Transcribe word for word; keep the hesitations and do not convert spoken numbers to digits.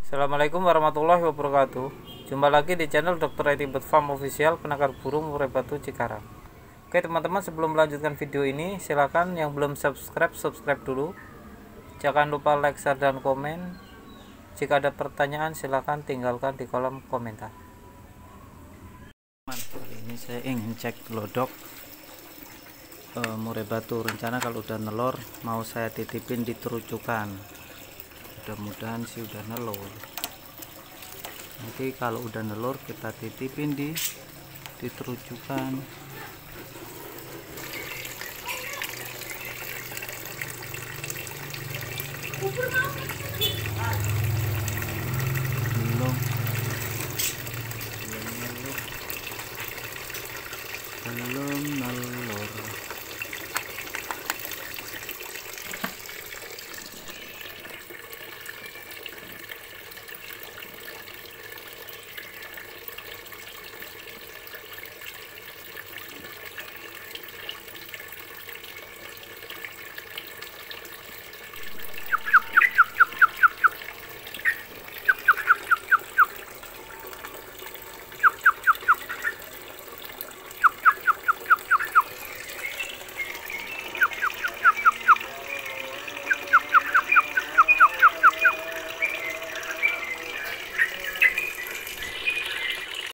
Assalamualaikum warahmatullahi wabarakatuh. Jumpa lagi di channel dokter I T Bird Farm Official, penangkar burung murai batu Cikarang. Oke teman-teman, sebelum melanjutkan video ini, silakan yang belum subscribe subscribe dulu. Jangan lupa like, share, dan komen. Jika ada pertanyaan silakan tinggalkan di kolom komentar. Kali ini saya ingin cek lodok e, murai batu. Rencana kalau udah nelor mau saya titipin di terucukan. Mudah-mudahan sih udah nelor. Nanti kalau udah nelor kita titipin di di terucukan. Belum belum nelor belum nelor